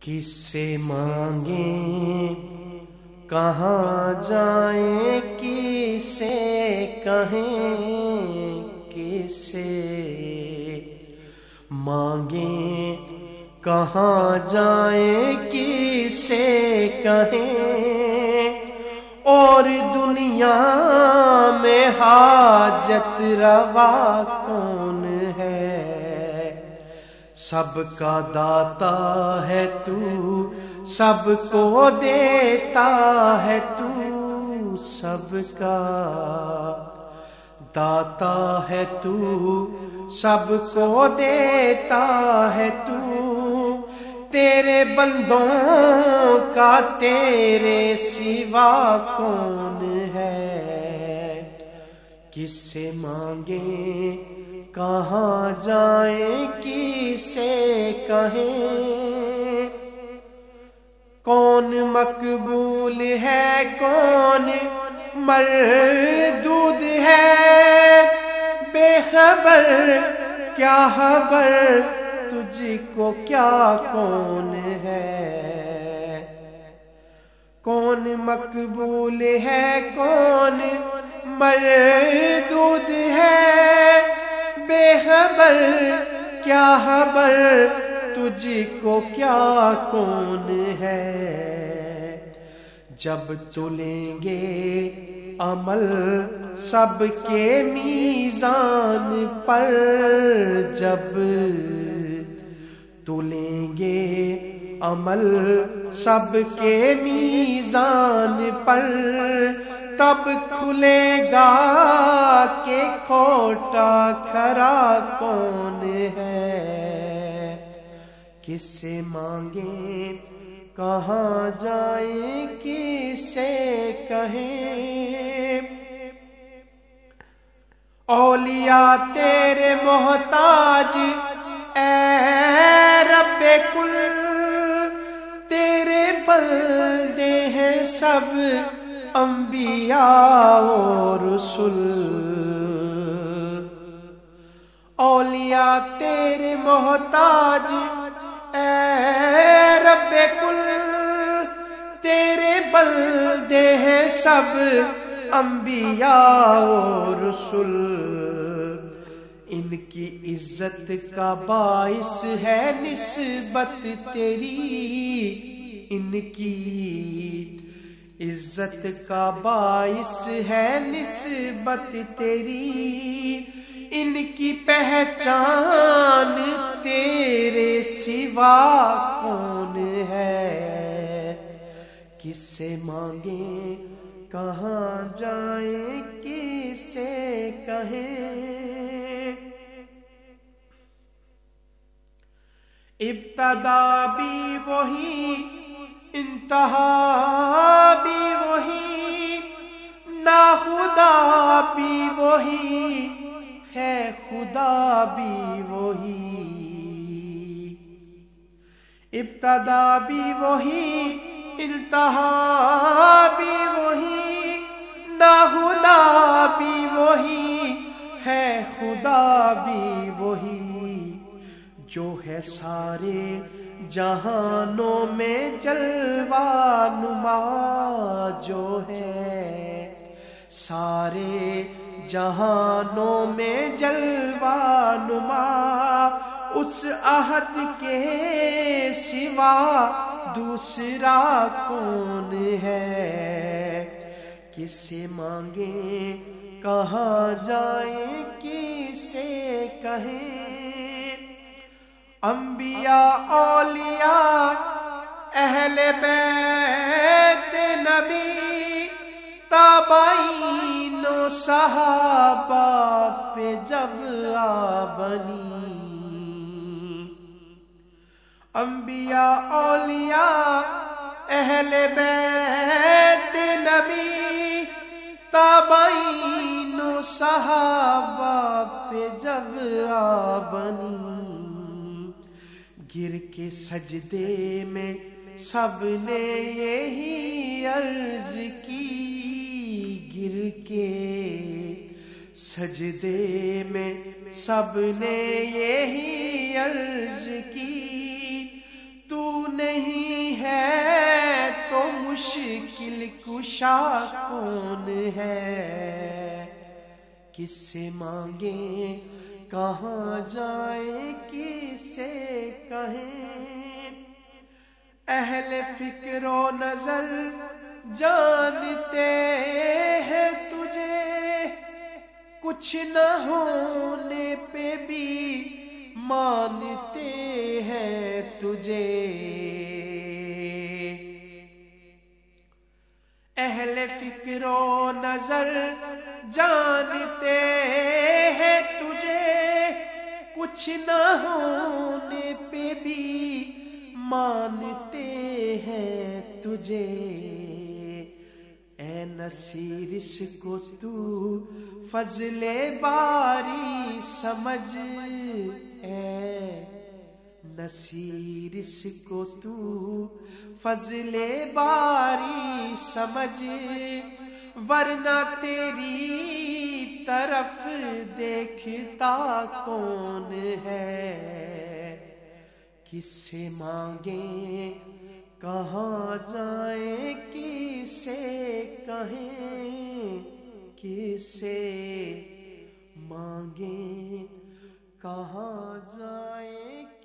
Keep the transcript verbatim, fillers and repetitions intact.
کس سے مانگیں کہاں جائیں، کس سے کہیں کس سے مانگیں کہاں جائیں، کس سے کہیں، اور دنیا میں حاجت روا کون ہے؟ سب کا داتا ہے تو، سب کو دیتا ہے تو، سب کا داتا ہے تو، سب کو دیتا ہے تو، تیرے بندوں کا تیرے سوا کون ہے؟ کس سے مانگیں کہاں جائیں، کس سے کہیں، کون مقبول ہے کون مردود ہے، بے خبر کیا خبر تجھ کو کیا کون ہے؟ کون مقبول ہے کون مردود ہے، بے خبر کیا خبر تجھ کو کیا کون ہے؟ جب تلیں گے عمل سب کے میزان پر، جب تلیں گے عمل سب کے میزان پر، تب کھلے گا کہ کھوٹا کھرا کون ہے؟ کس سے مانگیں کہاں جائیں، کس سے کہیں، اولیاء تیرے محتاج اے رب کل، تیرے بندے ہیں سب انبیاء و رسول، اولیاء تیرے محتاج اے رب کل، تیرے بندے ہیں سب انبیاء و رسول، ان کی عزت کا باعث ہے نسبت تیری، ان کی عزت کا باعث ہے نسبت تیری، ان کی پہچان تیرے سوا کون ہے؟ کس سے مانگیں کہاں جائیں، کس سے کہیں، ابتدا بھی وہی انتہا بھی وہی، ناخدا بھی وہی ہے خدا بھی وہی، ابتدا بھی وہی انتہا بھی وہی، ناخدا بھی وہی ہے خدا بھی وہی، جو ہے سارے جہانوں میں جلوہ نما، جو ہے سارے جہانوں میں جلوہ نما، اس احد کے سوا دوسرا کون ہے؟ کس سے مانگیں کہاں جائیں، کس سے کہیں، انبیاء اولیاء اہل بیت نبی، تابعین و صحابہ پہ جب آ بنی، انبیاء اولیاء اہل بیت نبی، تابعین و صحابہ پہ جب آ بنی، گر کے سجدے میں سب نے یہی عرض کی، گر کے سجدے میں سب نے یہی عرض کی، تو نہیں ہے تو مشکل کشا کون ہے؟ کس سے مانگیں کہاں جائیں کس سے کہیں؟ اہل فکر و نظر جانتے ہیں تجھے، کچھ نہ ہونے پہ بھی مانتے ہیں تجھے۔ اہل فکر و نظر جانتے ہیں تجھے، کچھ نہ ہونے پہ بھی مانتے ہیں تجھے۔ اے نصیر اس کو تو فضل باری سمجھ، اے نصیر اس کو تو فضل باری سمجھ، ورنہ تیری طرف دیکھتا کون ہے؟ کس سے مانگیں کہاں جائیں کس سے کہیں؟ کس سے مانگیں کہاں جائیں